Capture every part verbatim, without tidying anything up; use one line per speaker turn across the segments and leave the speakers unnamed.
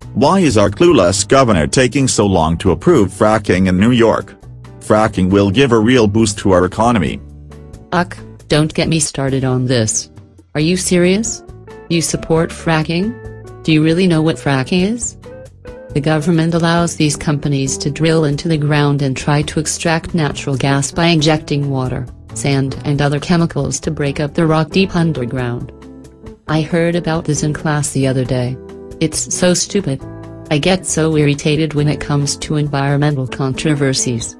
Why is our clueless governor taking so long to approve fracking in New York? Fracking will give a real boost to our economy.
Ugh, don't get me started on this. Are you serious? You support fracking? Do you really know what fracking is? The government allows these companies to drill into the ground and try to extract natural gas by injecting water, sand and other chemicals to break up the rock deep underground. I heard about this in class the other day. It's so stupid. I get so irritated when it comes to environmental controversies.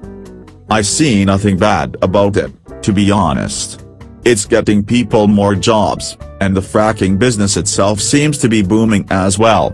I see nothing bad about it, to be honest. It's getting people more jobs, and the fracking business itself seems to be booming as well.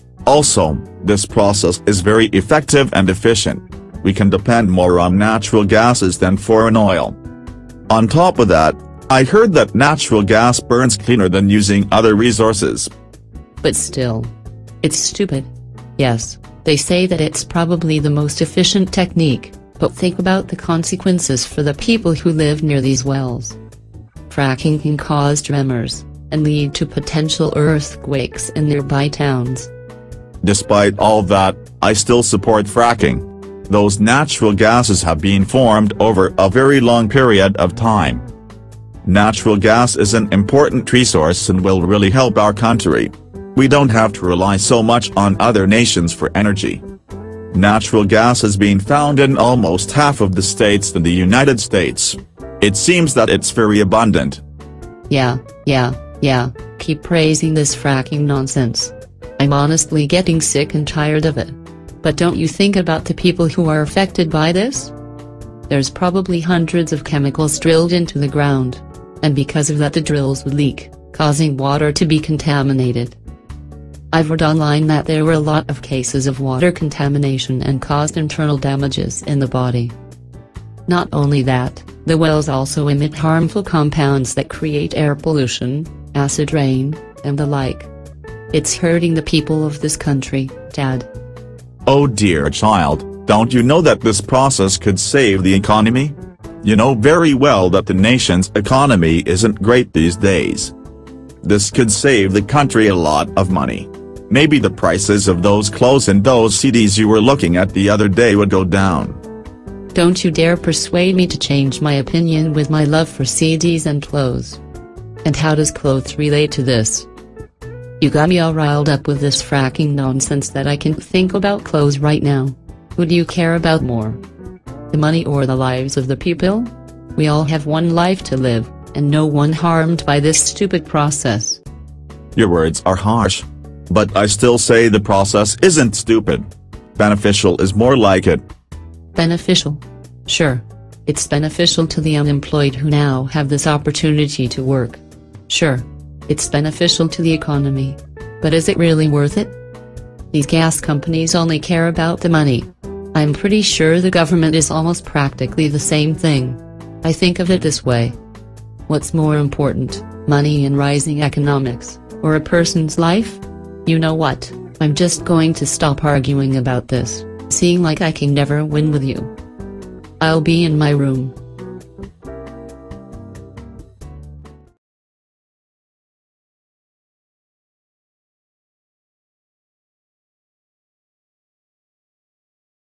Also, this process is very effective and efficient. We can depend more on natural gases than foreign oil. On top of that, I heard that natural gas burns cleaner than using other resources.
But still. It's stupid. Yes, they say that it's probably the most efficient technique, but think about the consequences for the people who live near these wells. Fracking can cause tremors, and lead to potential earthquakes in nearby towns.
Despite all that, I still support fracking. Those natural gases have been formed over a very long period of time. Natural gas is an important resource and will really help our country. We don't have to rely so much on other nations for energy. Natural gas has been found in almost half of the states in the United States. It seems that it's very abundant.
Yeah, yeah, yeah, keep praising this fracking nonsense. I'm honestly getting sick and tired of it. But don't you think about the people who are affected by this? There's probably hundreds of chemicals drilled into the ground. And because of that the drills would leak, causing water to be contaminated. I've read online that there were a lot of cases of water contamination and caused internal damages in the body. Not only that, the wells also emit harmful compounds that create air pollution, acid rain, and the like. It's hurting the people of this country, Dad.
Oh dear child, don't you know that this process could save the economy? You know very well that the nation's economy isn't great these days. This could save the country a lot of money. Maybe the prices of those clothes and those C Ds you were looking at the other day would go down.
Don't you dare persuade me to change my opinion with my love for C Ds and clothes. And how does clothes relate to this? You got me all riled up with this fracking nonsense that I can't think about clothes right now. Who do you care about more? The money or the lives of the people? We all have one life to live, and no one harmed by this stupid process.
Your words are harsh. But I still say the process isn't stupid. Beneficial is more like it.
Beneficial? Sure. It's beneficial to the unemployed who now have this opportunity to work. Sure. It's beneficial to the economy. But is it really worth it? These gas companies only care about the money. I'm pretty sure the government is almost practically the same thing. I think of it this way. What's more important, money and rising economics, or a person's life? You know what, I'm just going to stop arguing about this, seeing like I can never win with you. I'll be in my room.